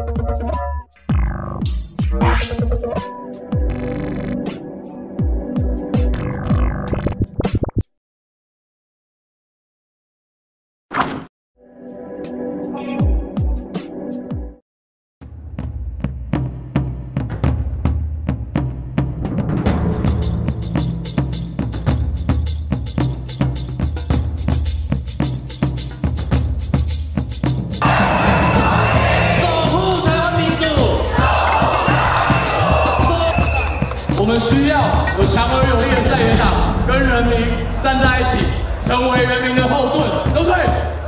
我们需要有强而有力的在野党跟人民站在一起，成为人民的后盾，对不对？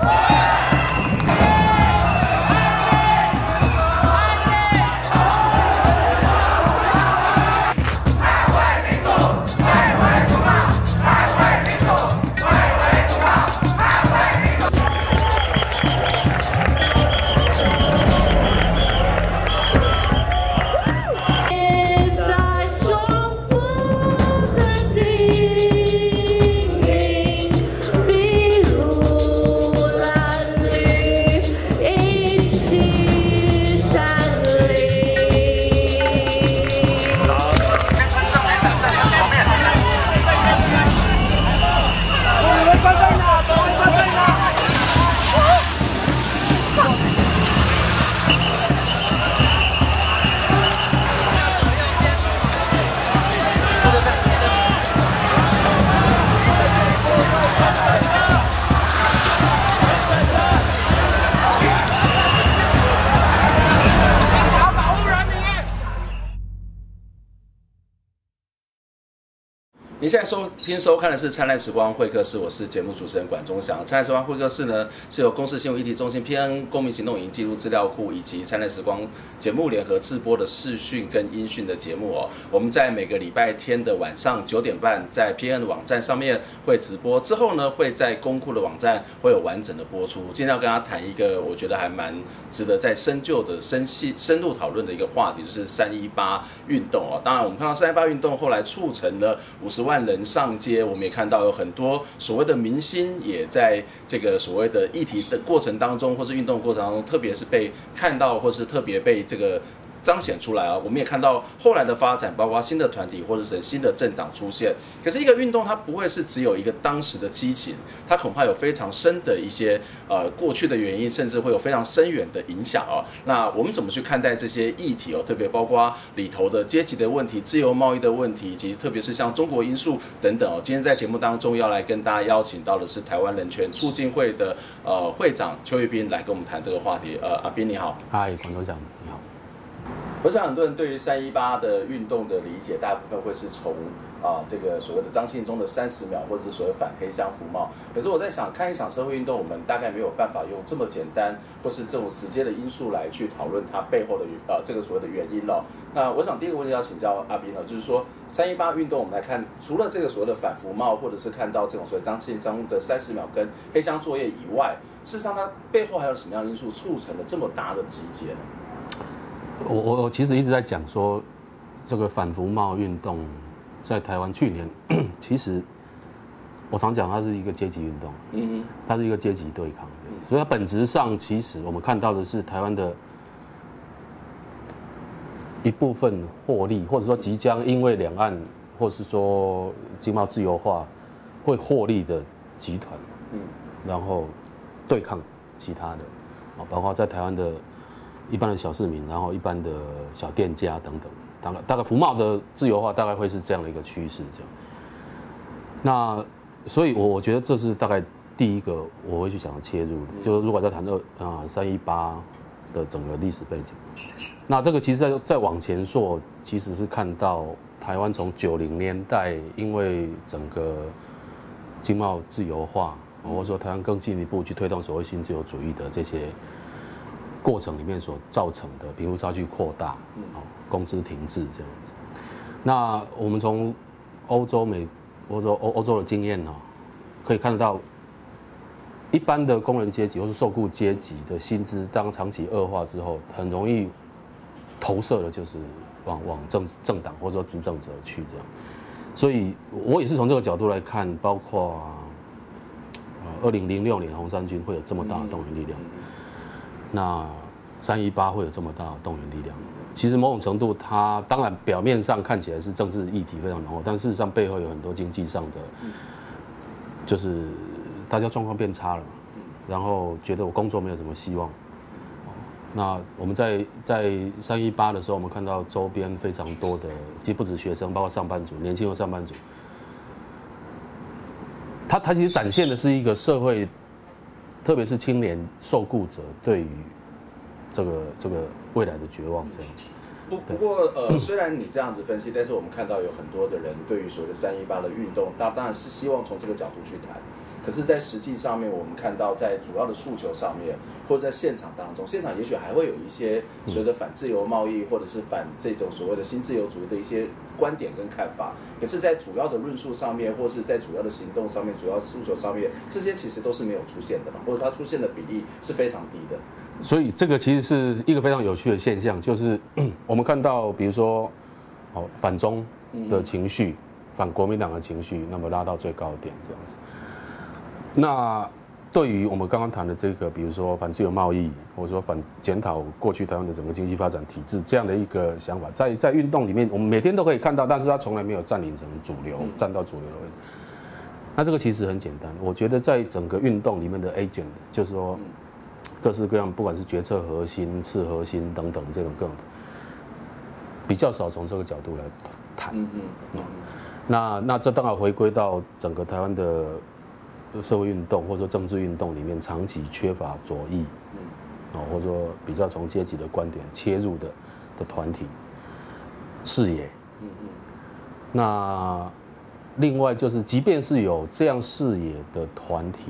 您现在收看的是《灿烂时光会客室》，我是节目主持人管中祥。灿烂时光会客室呢，是由公视新闻议题中心、PN 公民行动影音记录资料库以及灿烂时光节目联合制播的视讯跟音讯的节目哦。我们在每个礼拜天的晚上9点半，在 PN 的网站上面会直播，之后呢，会在公库的网站会有完整的播出。今天要跟大家谈一个我觉得还蛮值得再深究的、深入讨论的一个话题，就是318运动哦。当然，我们看到318运动后来促成了50万人上街，我们也看到有很多所谓的明星也在这个所谓的议题的过程当中，或是运动过程当中，特别是被看到，或是特别被这个彰显出来啊！我们也看到后来的发展，包括新的团体或者是新的政党出现。可是，一个运动它不会是只有一个当时的激情，它恐怕有非常深的一些过去的原因，甚至会有非常深远的影响哦。那我们怎么去看待这些议题哦？特别包括里头的阶级的问题、自由贸易的问题，以及特别是像中国因素等等哦。今天在节目当中要来跟大家邀请到的是台湾人权促进会的会长邱玉斌来跟我们谈这个话题。阿斌你好， 嗨，管头长你好。 我想很多人对于318的运动的理解，大部分会是从这个所谓的张庆忠的30秒，或者是所谓反黑箱服贸。可是我在想，看一场社会运动，我们大概没有办法用这么简单或是这种直接的因素来去讨论它背后的这个所谓的原因了。那我想第一个问题要请教阿斌了，就是说318运动，我们来看，除了这个所谓的反服贸，或者是看到这种所谓张庆忠的30秒跟黑箱作业以外，事实上它背后还有什么样的因素促成了这么大的集结呢？ 我其实一直在讲说，这个反服贸运动在台湾去年，其实我常讲它是一个阶级运动，它是一个阶级对抗，所以它本质上其实我们看到的是台湾的一部分获利，或者说即将因为两岸或是说经贸自由化会获利的集团，然后对抗其他的，包括在台湾的一般的小市民，然后一般的小店家等等，大概服贸的自由化大概会是这样的一个趋势，这样。那所以我觉得这是大概第一个我会去想切入的，就是如果在谈318的整个历史背景，那这个其实再往前说，其实是看到台湾从90年代因为整个经贸自由化，或者说台湾更进一步去推动所谓新自由主义的这些过程里面所造成的贫富差距扩大，工资停滞这样子。那我们从欧洲的经验可以看得到，一般的工人阶级或是受雇阶级的薪资，当长期恶化之后，很容易投射的就是往政党或者说执政者去这样。所以我也是从这个角度来看，包括2006年红衫军会有这么大的动员力量。那 318会有这么大的动员力量。其实某种程度，它当然表面上看起来是政治议题非常浓厚，但事实上背后有很多经济上的，就是大家状况变差了嘛，然后觉得我工作没有什么希望。那我们在318的时候，我们看到周边非常多的，其实不止学生，包括上班族、年轻的上班族，他其实展现的是一个社会，特别是青年受雇者对于这个未来的绝望这样子。 不过虽然你这样子分析，但是我们看到有很多的人对于所谓的318的运动，当然是希望从这个角度去谈。可是，在实际上面，我们看到在主要的诉求上面，或者在现场当中，现场也许还会有一些所谓的反自由贸易，或者是反这种所谓的新自由主义的一些观点跟看法。可是，在主要的论述上面，或是在主要的行动上面、主要诉求上面，这些其实都是没有出现的嘛，或者它出现的比例是非常低的。 所以，这个其实是一个非常有趣的现象，就是我们看到，比如说，反中的情绪、反国民党的情绪，那么拉到最高点这样子。那对于我们刚刚谈的这个，比如说反自由贸易，或者说反检讨过去台湾的整个经济发展体制这样的一个想法，在运动里面，我们每天都可以看到，但是它从来没有占领成主流，站到主流的位置。那这个其实很简单，我觉得在整个运动里面的 agent， 就是说各式各样，不管是决策核心、次核心等等这种各种，比较少从这个角度来谈。那这当然回归到整个台湾的社会运动或者说政治运动里面长期缺乏左翼，或者说比较从阶级的观点切入的团体视野。那另外就是，即便是有这样视野的团体，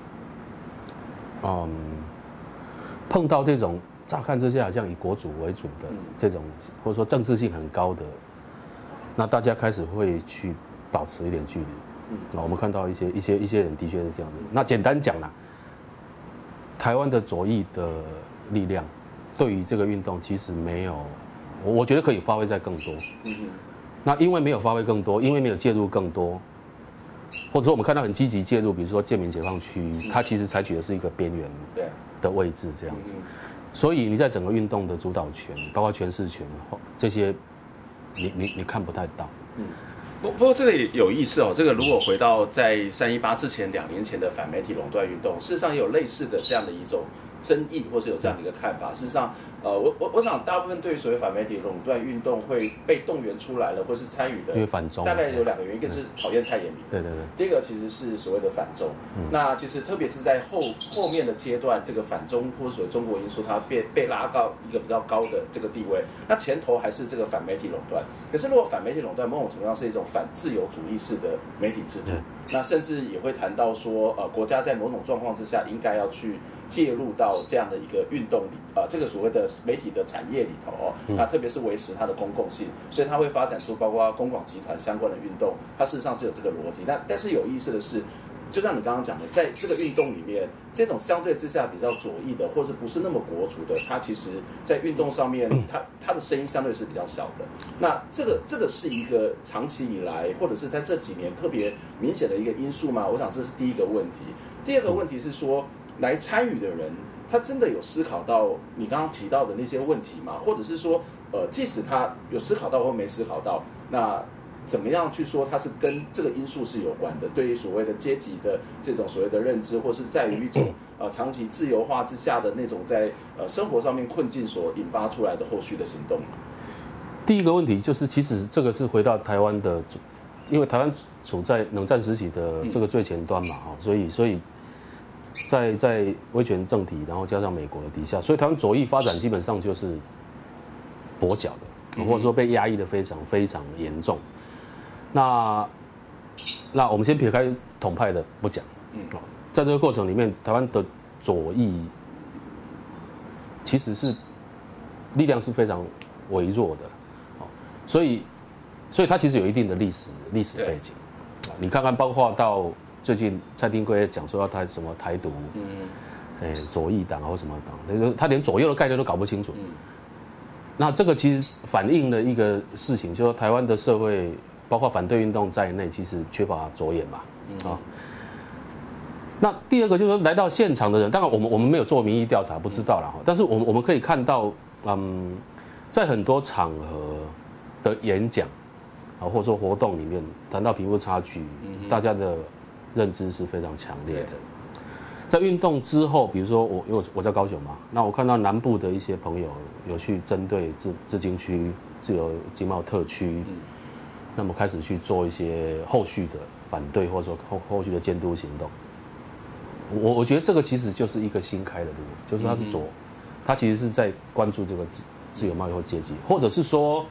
碰到这种乍看之下好像以国主为主的这种，或者说政治性很高的，那大家开始会去保持一点距离。我们看到一些人的确是这样子。那简单讲啦，台湾的左翼的力量对于这个运动其实没有，我觉得可以发挥在更多。那因为没有发挥更多，因为没有介入更多，或者说我们看到很积极介入，比如说建民解放区，它其实采取的是一个边缘的位置这样子。所以你在整个运动的主导权，包括诠释权这些，你看不太到。 不过这个也有意思哦。这个如果回到在318之前2年前的反媒体垄断运动，事实上也有类似的这样的一种争议，或是有这样的一个看法。事实上，我想大部分对于所谓反媒体垄断运动会被动员出来了，或是参与的， 因为反中， 大概有2个原因，一个是讨厌蔡衍明， 对。 第一个其实是所谓的反中。那其实特别是在后面的阶段，这个反中或者所谓中国因素，它被拉到一个比较高的这个地位。那前头还是这个反媒体垄断。可是如果反媒体垄断某种程度上是一种反自由主义式的媒体制度，那甚至也会谈到说，国家在某种状况之下应该要去介入到这样的一个运动里，这个所谓的媒体的产业里头哦，那特别是维持它的公共性，所以它会发展出包括公广集团相关的运动，它事实上是有这个逻辑。但是有意思的是，就像你刚刚讲的，在这个运动里面，这种相对之下比较左翼的，或者不是那么国主的，它其实在运动上面，它的声音相对是比较小的。那这个是一个长期以来，或者是在这几年特别明显的一个因素嘛？我想这是第一个问题。第二个问题是说，来参与的人，他真的有思考到你刚刚提到的那些问题吗？或者是说，即使他有思考到或没思考到，那怎么样去说它是跟这个因素是有关的？对于所谓的阶级的这种所谓的认知，或是在于一种长期自由化之下的那种在生活上面困境所引发出来的后续的行动。 第一个问题就是，其实这个是回到台湾的，因为台湾处在冷战时期的这个最前端嘛，所以在威权政体，然后加上美国的底下，所以台湾左翼发展基本上就是跛脚的，或者说被压抑的非常非常严重。那我们先撇开统派的不讲，在这个过程里面，台湾的左翼其实是力量是非常微弱的，所以它其实有一定的历史背景。你看看，包括到最近蔡丁圭讲说要什么台独，左翼党或什么党，他连左右的概念都搞不清楚。那这个其实反映了一个事情，就是说台湾的社会，包括反对运动在内，其实缺乏着眼嘛， 那第二个就是说，来到现场的人，当然我们没有做民意调查，不知道啦。但是我们可以看到，在很多场合的演讲啊，或者说活动里面谈到贫富差距，大家的认知是非常强烈的。在运动之后，比如说因为我在高雄嘛，那我看到南部的一些朋友有去针对自经区、自由经贸特区，那么开始去做一些后续的反对，或者说后续的监督行动。我觉得这个其实就是一个新开的路，就是他其实是在关注这个自由贸易或阶级，或者是说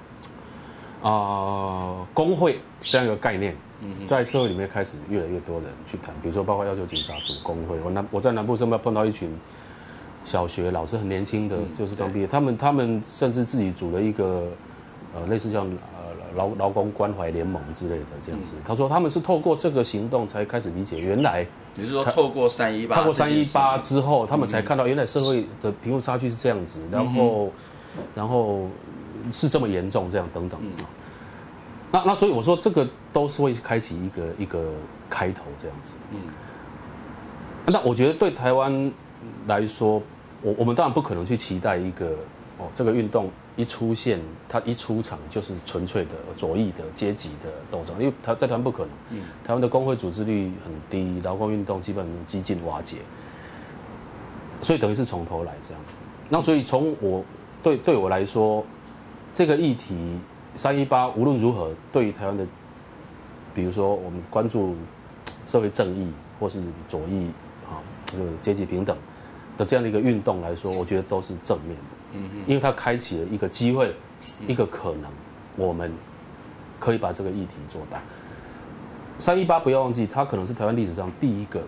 工会这样一个概念。在社会里面开始越来越多人去谈，比如说包括要求警察组工会。我在南部上面碰到一群小学老师，很年轻的，就是刚毕业，他们甚至自己组了一个类似像劳工关怀联盟之类的这样子。他说他们是透过这个行动才开始理解，原来你是说透过318， 透过318之后，他们才看到原来社会的贫富差距是这样子，然后是这么严重，这样等等。那所以我说这个都是会开启一个开头这样子。那我觉得对台湾来说，我们当然不可能去期待一个这个运动一出现，它一出场就是纯粹的左翼的阶级的斗争，因为在台湾不可能。台湾的工会组织率很低，劳工运动基本几近瓦解，所以等于是从头来这样子。那所以从对我来说，这个议题。318无论如何，对于台湾的，比如说我们关注社会正义或是左翼这个阶级平等的这样的一个运动来说，我觉得都是正面的。因为它开启了一个机会，一个可能，我们可以把这个议题做大。318不要忘记，它可能是台湾历史上第一个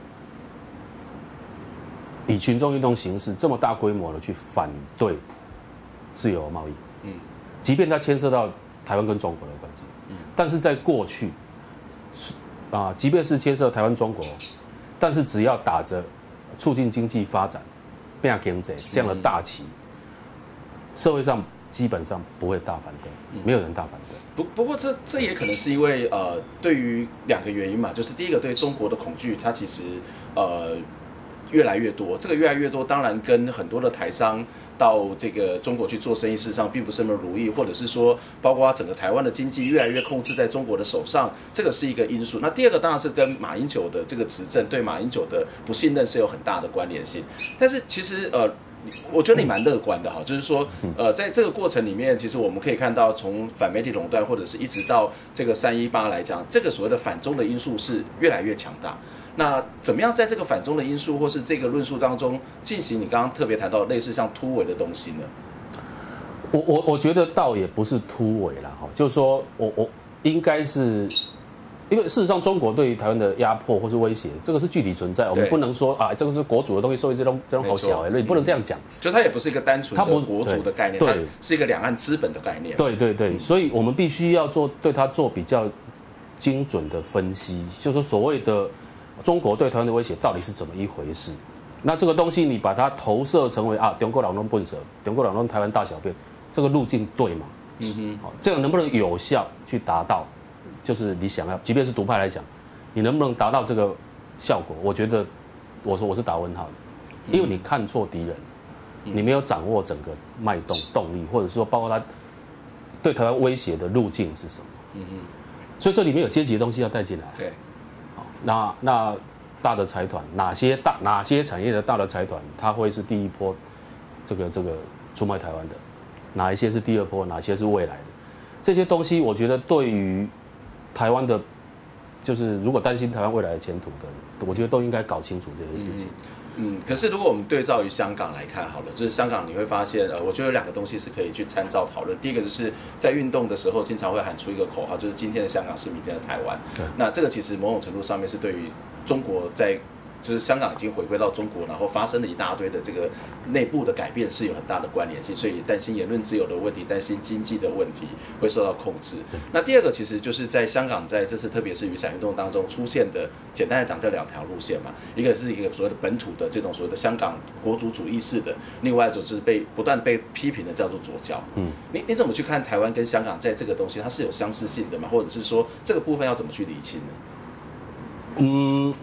以群众运动形式这么大规模的去反对自由贸易。即便它牵涉到台湾跟中国的关系，但是在过去，即便是牵涉台湾、中国，但是只要打着促进经济发展、变经济这样的大旗，社会上基本上不会大反对，没有人大反对。 不过这也可能是因为对于2个原因嘛，就是第一个对中国的恐惧，它其实越来越多，这个越来越多，当然跟很多的台商。到这个中国去做生意，事实上并不是那么如意，或者是说，包括整个台湾的经济越来越控制在中国的手上，这个是一个因素。那第二个当然是跟马英九的这个执政对马英九的不信任是有很大的关联性。但是其实我觉得你蛮乐观的哈，就是说在这个过程里面，其实我们可以看到，从反媒体垄断或者是一直到这个318来讲，这个所谓的反中的因素是越来越强大。那怎么样在这个反中的因素或是这个论述当中进行你刚刚特别谈到类似像突围的东西呢？ 我觉得倒也不是突围啦，就是说我应该是，因为事实上中国对于台湾的压迫或是威胁，这个是具体存在，我们不能说这个是国主的东西，所以这种好小你不能这样讲。 就它也不是一个单纯的国主的概念，它是一个两岸资本的概念。 对，所以我们必须要对它做比较精准的分析，就是所谓的。中国对台湾的威胁到底是怎么一回事？那这个东西你把它投射成为中国人都笨蛇，中国人都台湾大小便，这个路径对吗？这样能不能有效去达到？就是你想要，即便是独派来讲，你能不能达到这个效果？我觉得，我是打问号的，因为你看错敌人，你没有掌握整个脉动力，或者说包括他对台湾威胁的路径是什么？所以这里面有阶级的东西要带进来。 对。 那大的财团哪些产业的大的财团，它会是第一波这个出卖台湾的？哪一些是第二波？哪些是未来的？这些东西，我觉得对于台湾的，就是如果担心台湾未来的前途的，我觉得都应该搞清楚这些事情。 可是如果我们对照于香港来看好了，就是香港你会发现，我觉得有2个东西是可以去参照讨论。第一个就是在运动的时候，经常会喊出一个口号，就是今天的香港是明天的台湾。那这个其实某种程度上面是对于中国就是香港已经回归到中国，然后发生了一大堆的这个内部的改变是有很大的关联性，所以担心言论自由的问题，担心经济的问题会受到控制。那第二个其实就是在香港在这次特别是雨伞运动当中出现的，简单来讲叫2条路线嘛，一个是一个所谓的本土的这种所谓的香港国族主义式的，另外一种就是不断被批评的叫做左交。你怎么去看台湾跟香港在这个东西它是有相似性的吗？或者是说这个部分要怎么去厘清呢？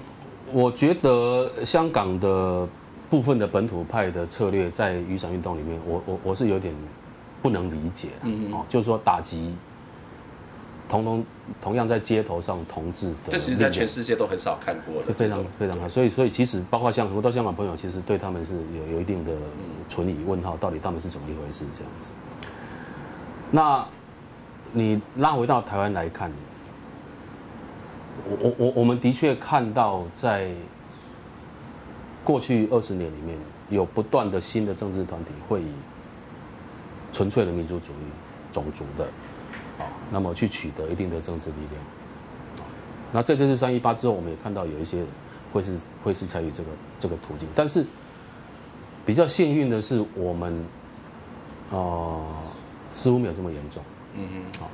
我觉得香港的部分的本土派的策略在雨伞运动里面，我是有点不能理解哦，就是说打击同样在街头上同志的， 这其实在全世界都很少看过的， 是非常非常好。所以其实包括很多香港朋友，其实对他们是有一定的存疑问号，到底他们是怎么一回事这样子。那你拉回到台湾来看，我们的确看到在过去20年里面，有不断的新的政治团体会以纯粹的民族主义、种族的，那么去取得一定的政治力量。那在这次318之后，我们也看到有一些会是采取这个途径，但是比较幸运的是，我们似乎没有这么严重。好，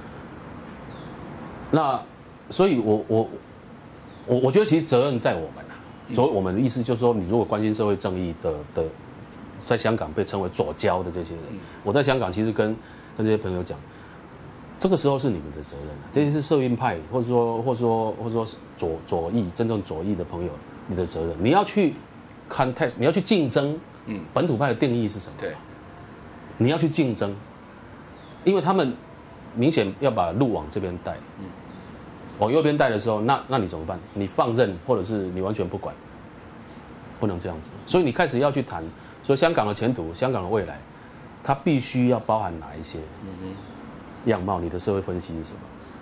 那所以我觉得其实责任在我们啊。所以我们的意思就是说，你如果关心社会正义的，在香港被称为左膠的这些人，我在香港其实跟这些朋友讲，这个时候是你们的责任啊，这些是社运派，或者说左翼真正左翼的朋友，你的责任，你要去 contest， 你要去竞争，本土派的定义是什么？对，你要去竞争，因为他们明显要把路往这边带，往右边带的时候，那你怎么办？你放任，或者是你完全不管，不能这样子。所以你开始要去谈，所以香港的前途、香港的未来，它必须要包含哪一些样貌？你的社会分析是什么？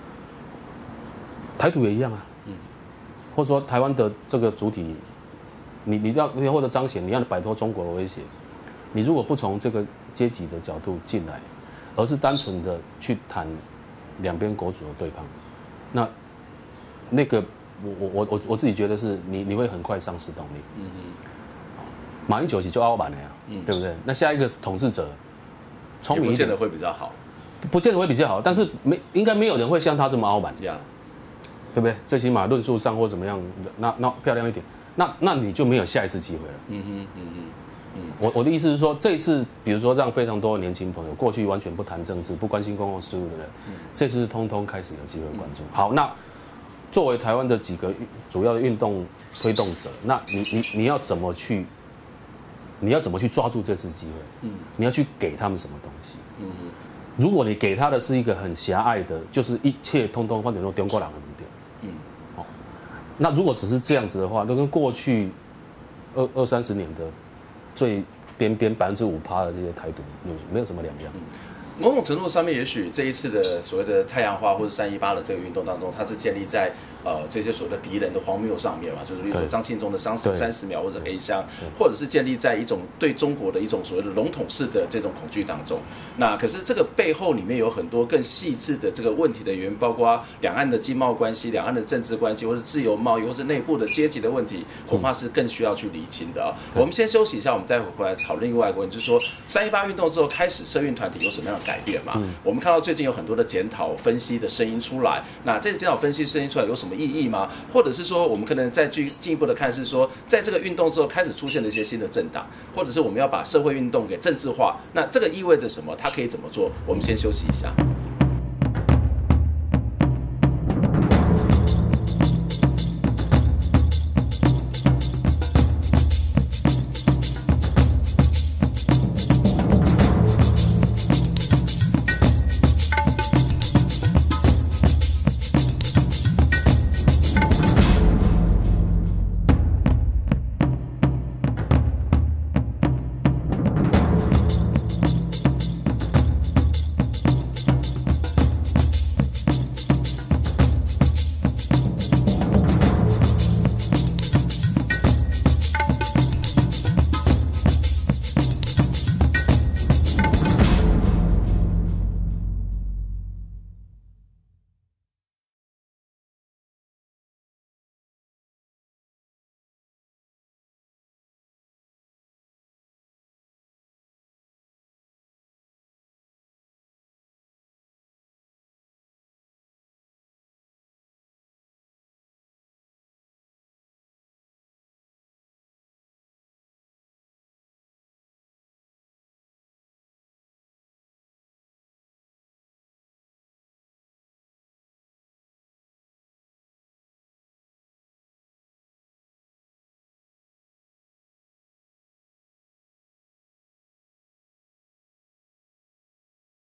台独也一样啊，或者说台湾的这个主体，你要或者彰显，你要摆脱中国的威胁，你如果不从这个阶级的角度进来，而是单纯的去谈两边国主的对抗，那个我自己觉得是你会很快丧失动力。马英九就傲慢了呀，对不对？那下一个统治者聪明一点， 不见得会比较好， 不见得会比较好，但是应该没有人会像他这么傲慢，对不对？最起码论述上或怎么样，那漂亮一点，那你就没有下一次机会了。我的意思是说，这一次比如说让非常多的年轻朋友，过去完全不谈政治、不关心公共事务的人，这次通通开始有机会关注。好，那作为台湾的几个主要的运动推动者，那你要怎么去抓住这次机会？你要去给他们什么东西？如果你给他的是一个很狭隘的，就是一切通通换成说中国人的目标，那如果只是这样子的话，那跟过去20-30年的最边5%的这些台独没有什么两样。 某种程度上面，也许这一次的所谓的太阳花或者318的这个运动当中，它是建立在这些所谓的敌人的荒谬上面嘛，就是例如说张庆忠的30秒或者黑箱，或者是建立在一种对中国的一种所谓的笼统式的这种恐惧当中。那可是这个背后里面有很多更细致的这个问题的原因，包括两岸的经贸关系、两岸的政治关系，或者自由贸易，或者内部的阶级的问题，恐怕是更需要去厘清的啊。我们先休息一下，我们再回来讨论另外一个问题，就是说318运动之后开始社运团体有什么样的改变嘛？我们看到最近有很多的检讨分析的声音出来，那这些检讨分析声音出来有什么意义吗？或者是说我们可能再进一步的看，是说在这个运动之后开始出现了一些新的政党，或者是我们要把社会运动给政治化，那这个意味着什么？它可以怎么做？我们先休息一下。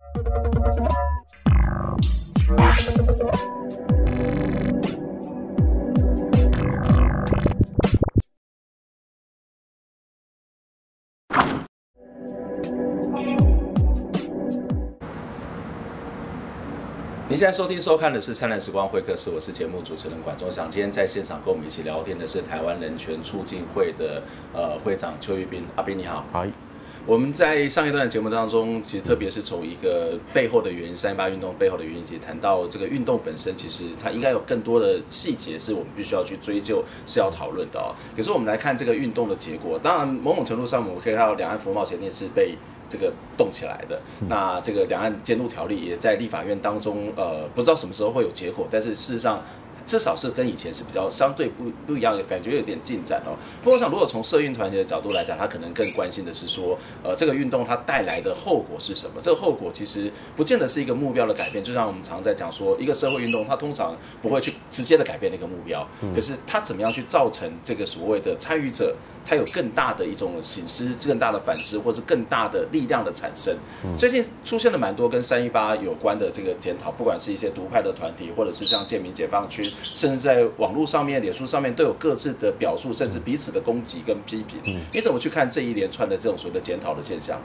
您现在收听收看的是灿烂时光会客室，我是节目主持人管中祥。今天在现场跟我们一起聊天的是台湾人权促进会的会长邱玉斌，阿斌你好。 好。 我们在上一段的节目当中，其实特别是从一个背后的原因，318运动背后的原因，其实谈到这个运动本身，其实它应该有更多的细节是我们必须要去追究、是要讨论的哦。可是我们来看这个运动的结果，当然某种程度上，我们可以看到两岸服贸协定是被这个动起来的。那这个两岸监督条例也在立法院当中，不知道什么时候会有结果，但是事实上，至少是跟以前是比较相对不一样的，感觉有点进展哦。不过我想，如果从社运团体的角度来讲，他可能更关心的是说，这个运动它带来的后果是什么？这个后果其实不见得是一个目标的改变，就像我们常在讲说，一个社会运动它通常不会去直接的改变那个目标，可是它怎么样去造成这个所谓的参与者，他有更大的一种省思、更大的反思，或者更大的力量的产生。最近出现了蛮多跟318有关的这个检讨，不管是一些独派的团体，或者是像健民解放区，甚至在网络上面、脸书上面都有各自的表述，甚至彼此的攻击跟批评。你怎么去看这一连串的这种所谓的检讨的现象？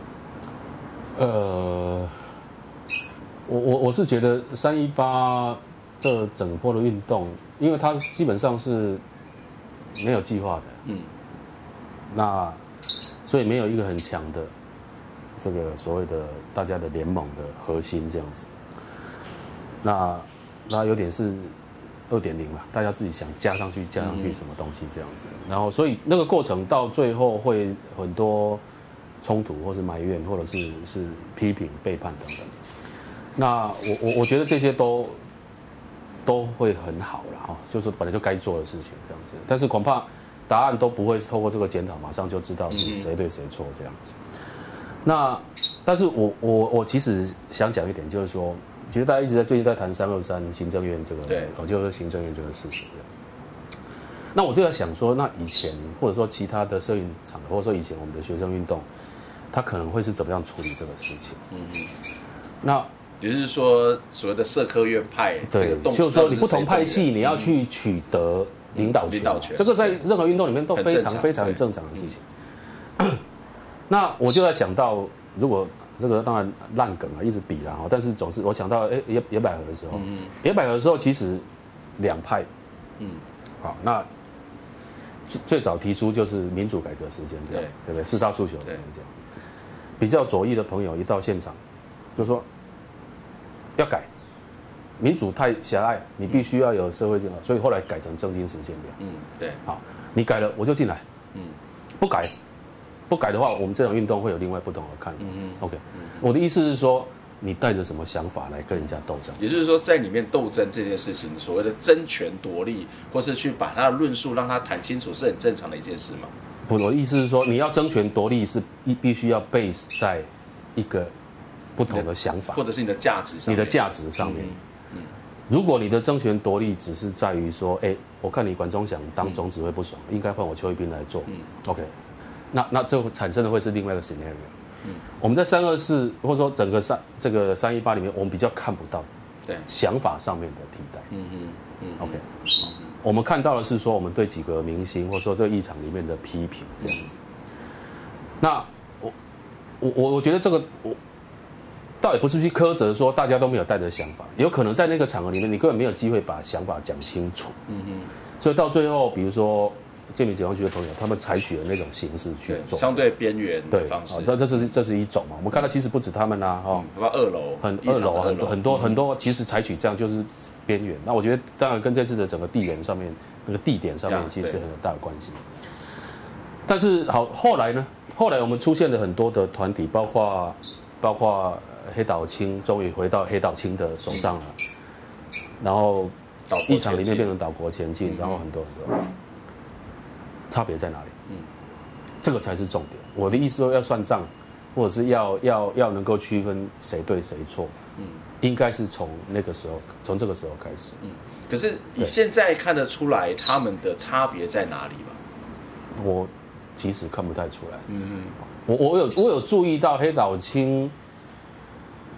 我是觉得318这整波的运动，因为它基本上是没有计划的，那所以没有一个很强的这个所谓的大家的联盟的核心这样子。那有点是2.0嘛，大家自己想加上去什么东西这样子，然后所以那个过程到最后会很多冲突，或是埋怨，或者是批评、背叛等等。那我觉得这些都会很好啦，哈，就是本来就该做的事情这样子，但是恐怕答案都不会透过这个检讨马上就知道是谁对谁错这样子。那但是我其实想讲一点，就是说，其实大家最近在谈323行政院这个，对，就是行政院这个事情。那我就在想说，那以前或者说其他的社运场合，或者说以前我们的学生运动，他可能会是怎么样处理这个事情？那也就是说，所谓的社科院派， 对，就是说你不同派系，你要去取得领导权，这个在任何运动里面都非常正常的事情。那我就在想到，如果这个当然烂梗啊，一直比啦，但是总是我想到，野百合的时候，野百合的时候其实两派，好，那最早提出就是民主改革时间表，对不对？4大诉求的这样，比较左翼的朋友一到现场，就说要改，民主太狭隘，你必须要有社会正义，所以后来改成政经时间表。 对， 好，你改了我就进来，不改的话，我们这场运动会有另外不同的看法。OK，我的意思是说，你带着什么想法来跟人家斗争？ 也就是说，在里面斗争这件事情，所谓的争权夺利，或是去把他的论述让他谈清楚，是很正常的一件事吗？ 我的意思是说，你要争权夺利，是必须要 base 在一个不同的想法， 或者是你的价值上面。 你的价值上面。如果你的争权夺利只是在于说，我看你管中祥当总指挥不爽，应该换我邱一斌来做。OK， 那这产生的会是另外一个 scenario。我们在324或者说整个这个318里面，我们比较看不到想法上面的替代。OK， 我们看到的是说，我们对几个明星或者说这个议场里面的批评这样子。那我觉得这个倒也不是去苛责说大家都没有带着想法，有可能在那个场合里面，你根本没有机会把想法讲清楚。所以到最后，比如说健民解放区的朋友，他们采取了那种形式去做相对边缘的方式。 这是一种嘛。我们看到其实不止他们啦， 二楼很多其实采取这样就是边缘。那我觉得当然跟这次的整个地缘上面那个地点上面其实很有大的关系。但是好，后来呢？后来我们出现了很多的团体，包括黑岛青终于回到黑岛青的手上了，然后议场里面变成岛国前进，然后很多差别在哪里？这个才是重点。我的意思说要算账，或者是要能够区分谁对谁错，应该是从这个时候开始。 可是你现在看得出来他们的差别在哪里吗？ 我其实看不太出来。我有注意到黑岛青，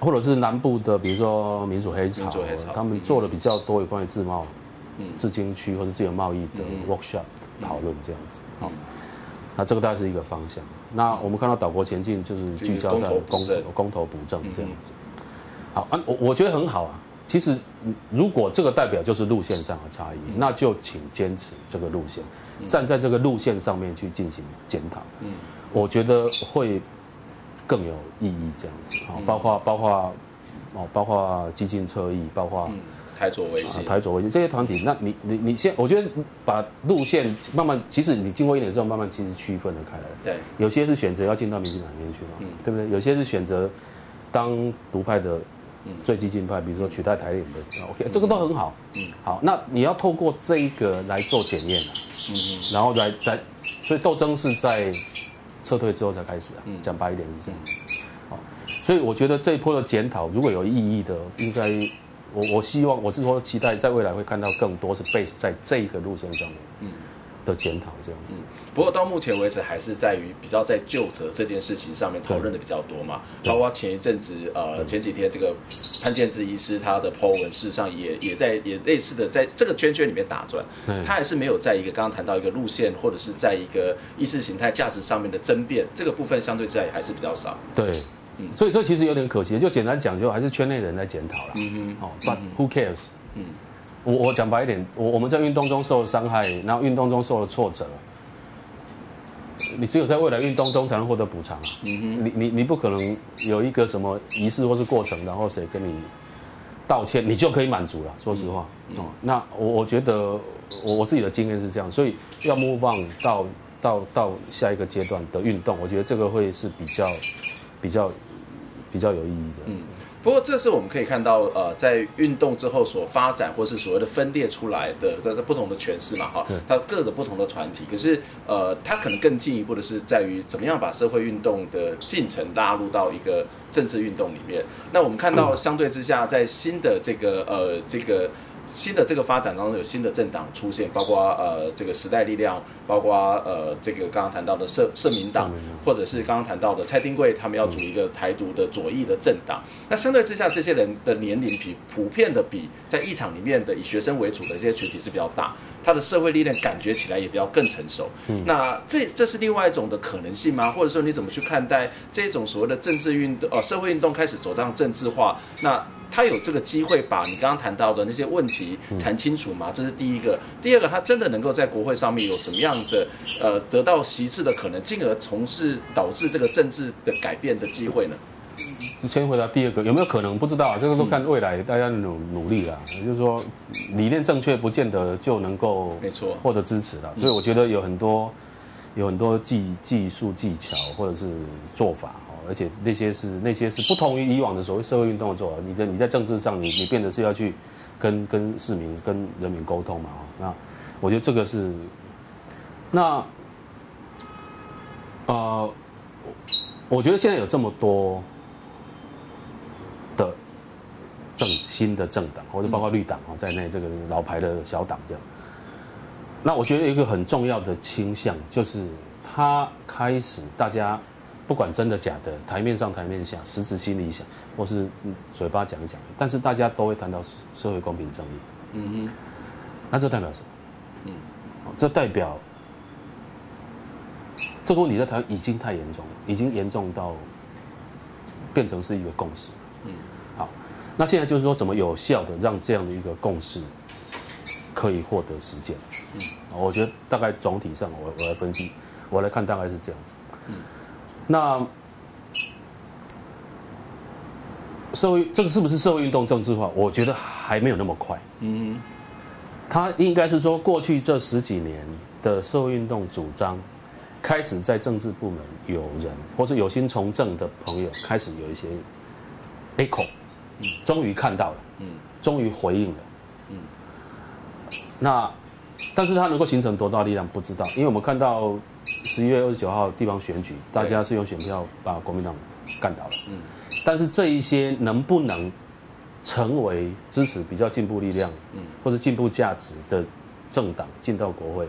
或者是南部的，比如说民主黑潮，他们做了比较多有关于自贸、自经区或者自由贸易的 workshop 讨论这样子。好，那这个大概是一个方向。那我们看到岛国前进就是聚焦在公投补正这样子。好，我觉得很好啊。其实如果这个代表就是路线上的差异，那就请坚持这个路线，站在这个路线上面去进行检讨。我觉得会更有意义这样子。包括基金侧翼，包括台左维新、 台左维新这些团体，那你先，我觉得把路线慢慢，其实你经过1年之后，慢慢其实区分了开来。 对，有些是选择要进到民进党里面去嘛，对不对？有些是选择当独派的最激进派，比如说取代台联的 ，OK， 这个都很好。好，那你要透过这一个来做检验啊，然后来，所以斗争是在撤退之后才开始啊，讲白一点是这样。好，所以我觉得这一波的检讨如果有意义的，应该我希望我是说期待在未来会看到更多是 base 在这一个路线上面的检讨这样子。 不过到目前为止还是在于比较在究责这件事情上面讨论的比较多嘛，包括前一阵子前几天这个潘建之医师他的 po 文，事实上也类似的在这个圈里面打转，他还是没有在一个刚刚谈到一个路线或者是在一个意识形态价值上面的争辩，这个部分相对之下也还是比较少。 对。所以这其实有点可惜，就简单讲，就还是圈内人在检讨啦。But who cares？我讲白一点，我们在运动中受了伤害，然后运动中受了挫折，你只有在未来运动中才能获得补偿。你不可能有一个什么仪式或是过程，然后谁跟你道歉，你就可以满足了。说实话，那我觉得我自己的经验是这样，所以要 move on 到下一个阶段的运动，我觉得这个会是比较有意义的。 不过这是我们可以看到，在运动之后所发展，或是所谓的分裂出来的不同的诠释嘛，哈，它各种不同的团体。可是，它可能更进一步的是在于怎么样把社会运动的进程拉入到一个政治运动里面。那我们看到相对之下，在新的这个发展当中，有新的政党出现，包括这个时代力量，包括这个刚刚谈到的社民党，或者是刚刚谈到的蔡丁贵，他们要组一个台独的左翼的政党。那相对之下，这些人的年龄普遍的比在议场里面的以学生为主的这些群体是比较大，他的社会历练感觉起来也比较更成熟。那这是另外一种的可能性吗？或者说你怎么去看待这种所谓的政治运动、社会运动开始走向政治化？那他有这个机会把你刚刚谈到的那些问题谈清楚吗？这是第一个。第二个，他真的能够在国会上面有什么样的得到席次的可能，进而从事导致这个政治的改变的机会呢？ 先回答第二个，有没有可能不知道啊，这个都看未来大家的努力啦。也就是说，理念正确不见得就能够获得支持啦。所以我觉得有很多技术技巧或者是做法。而且那些是不同于以往的所谓社会运动的做法。你在政治上，你变得是要去跟市民、跟人民沟通嘛。那我觉得这个是，那我觉得现在有这么多的新的政党，或者包括绿党在内，这个老牌的小党这样。那我觉得有一个很重要的倾向，就是他开始大家。不管真的假的，台面上台面下，实质心里想，或是嘴巴讲一讲，但是大家都会谈到社会公平正义。那这代表什么？这代表这个问题在台湾已经太严重了，已经严重到变成是一个共识。好，那现在就是说，怎么有效的让这样的一个共识可以获得实践？我觉得大概总体上，我来分析，我来看大概是这样子。那这个是不是社会运动政治化？我觉得还没有那么快。它应该是说，过去这10几年的社会运动主张，开始在政治部门有人或是有心从政的朋友开始有一些 echo，终于看到了，终于回应了。那但是它能够形成多大力量不知道，因为我们看到11月29号地方选举，大家是用选票把国民党干倒了。但是这一些能不能成为支持比较进步力量，或者进步价值的政党进到国会，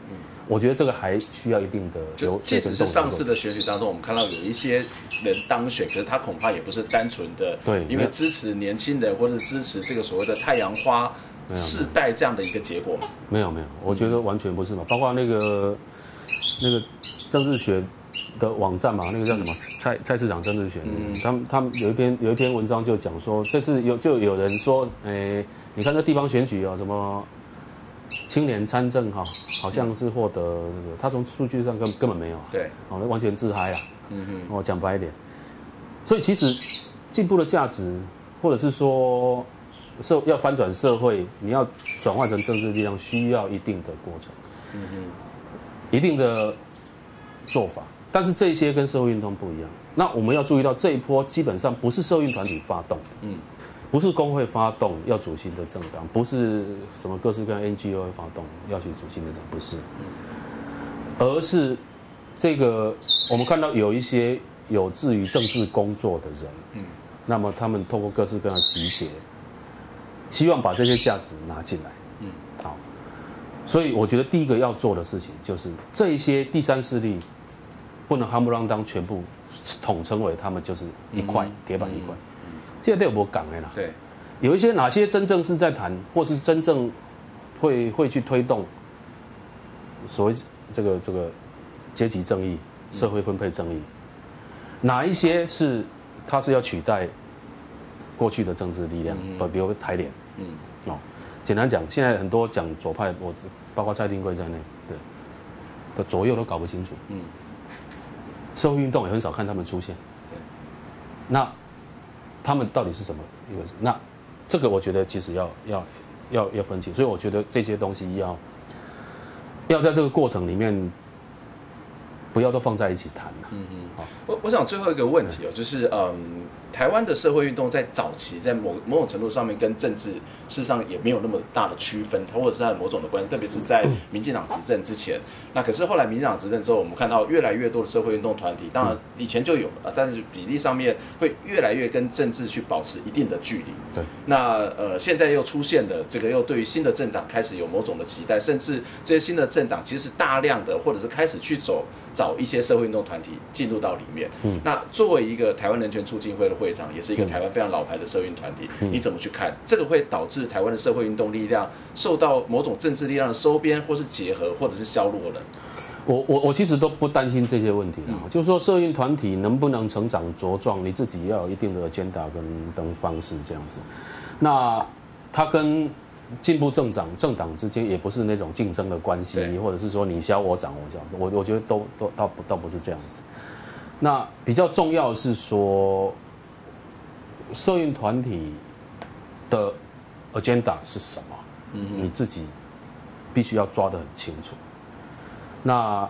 我觉得这个还需要一定的就即使是上次的选举当中，我们看到有一些人当选，可是他恐怕也不是单纯的因为支持年轻人或者支持这个所谓的太阳花世代这样的一个结果嘛。 没有，我觉得完全不是嘛。包括那个政治学的网站嘛，那个叫什么蔡市长政治学，他们有一篇文章就讲说，这次就有人说，你看这地方选举啊，什么青年参政哈，好像是获得那个，他从数据上根本没有， 对， 哦，完全自嗨啊，我讲白一点，所以其实进步的价值，或者是说要翻转社会，你要转换成政治力量，需要一定的过程，一定的做法，但是这些跟社会运动不一样。那我们要注意到这一波基本上不是社运团体发动的，不是工会发动要组新的政党，不是什么各式各样 NGO 发动要去组新的政党，不是，而是这个我们看到有一些有志于政治工作的人，那么他们透过各式各样的集结，希望把这些价值拿进来，好，所以我觉得第一个要做的事情就是这一些第三势力不能夯不啷当全部统称为他们就是一块铁板一块。这个都有没讲的啦。 对， 有一些哪些真正是在谈，或是真正会去推动所谓这个阶级正义、社会分配正义，哪一些是它是要取代过去的政治力量，比如台联，简单讲，现在很多讲左派，包括蔡丁贵在内，对的左右都搞不清楚，社会运动也很少看他们出现， 对， 那他们到底是什么一回事？那这个我觉得其实要分清，所以我觉得这些东西要在这个过程里面不要都放在一起谈了。 我想最后一个问题就是台湾的社会运动在早期在某种程度上面跟政治事实上也没有那么大的区分，或者是在某种的关系，特别是在民进党执政之前。那可是后来民进党执政之后，我们看到越来越多的社会运动团体，当然以前就有了，但是比例上面会越来越跟政治去保持一定的距离。 对。 那现在又出现了这个，又对于新的政党开始有某种的期待，甚至这些新的政党其实大量的或者是开始去找一些社会运动团体进入到里面。那作为一个台湾人权促进会的会长，也是一个台湾非常老牌的社运团体，你怎么去看这个会导致台湾的社会运动力量受到某种政治力量的收编，或是结合，或者是削弱了？ 我其实都不担心这些问题了，就是说社运团体能不能成长茁壮，你自己要有一定的agenda跟方式这样子。那它跟进步政党之间也不是那种竞争的关系，或者是说你削我长我觉得都倒不是这样子。那比较重要的是说，社运团体的 agenda 是什么？你自己必须要抓得很清楚。那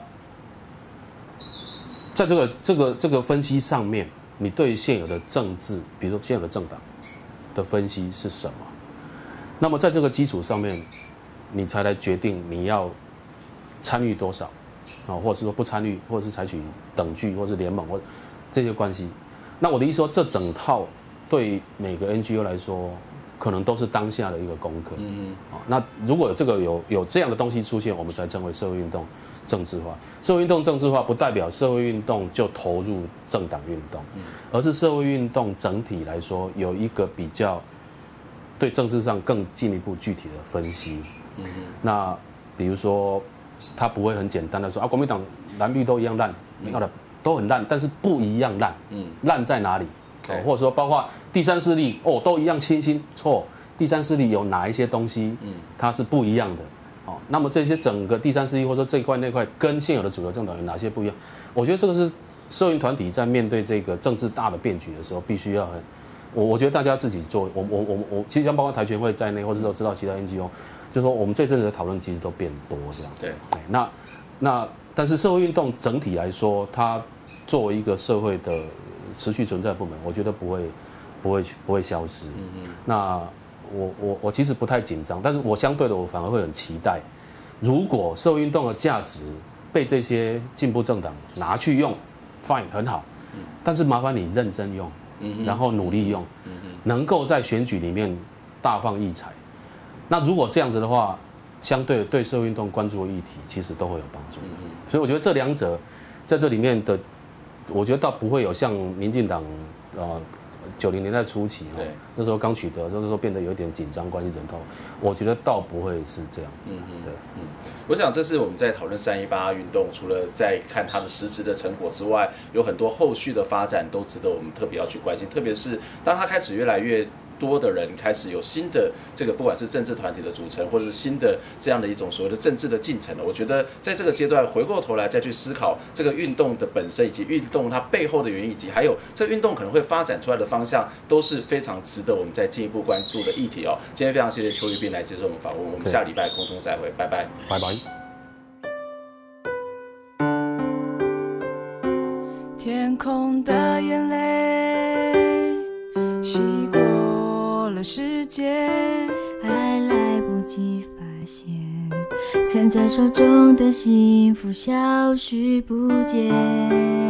在这个分析上面，你对于现有的政治，比如说现有的政党的分析是什么？那么在这个基础上面，你才来决定你要参与多少，或者是说不参与，或者是采取等距，或是联盟，或这些关系。那我的意思说，这整套对每个 NGO 来说，可能都是当下的一个功课。那如果有这样的东西出现，我们才称为社会运动政治化。社会运动政治化不代表社会运动就投入政党运动，而是社会运动整体来说有一个比较对政治上更进一步具体的分析。那比如说，他不会很简单的说国民党蓝绿都一样烂，没有的，都很烂，但是不一样烂。烂在哪里？或者说包括第三势力都一样清新，错，第三势力有哪一些东西它是不一样的？那么这些整个第三势力或者说这一块那块跟现有的主流政党有哪些不一样？我觉得这个是社运团体在面对这个政治大的变局的时候，必须要我觉得大家自己做。我其实像包括台全会在内，或者说知道其他 NGO， 就是说我们这阵子的讨论其实都变多这样子。对，那但是社会运动整体来说，它作为一个社会的持续存在的部门，我觉得不会消失。那我其实不太紧张，但是我相对的我反而会很期待，如果社会运动的价值被这些进步政党拿去用 ，fine 很好，但是麻烦你认真用，然后努力用，能够在选举里面大放异彩。那如果这样子的话， 相对对社会运动关注的议题，其实都会有帮助。所以我觉得这两者在这里面的，我觉得倒不会有像民进党90年代初期那时候刚取得，那时候变得有点紧张，关系人头，我觉得倒不会是这样子。对， 我想这是我们在讨论318运动，除了在看它的实质的成果之外，有很多后续的发展都值得我们特别要去关心，特别是当它开始越来越多的人开始有新的这个不管是政治团体的组成，或者是新的这样的一种所谓的政治的进程了。我觉得在这个阶段回过头来再去思考这个运动的本身，以及运动它背后的原因，以及还有这运动可能会发展出来的方向，都是非常值得我们再进一步关注的议题哦。今天非常谢谢邱玉彬来接受我们访问，我们下礼拜空中再会，拜拜， 拜拜。 天空的眼泪洗过了世界， 还来不及发现，攥在手中的幸福消失不见。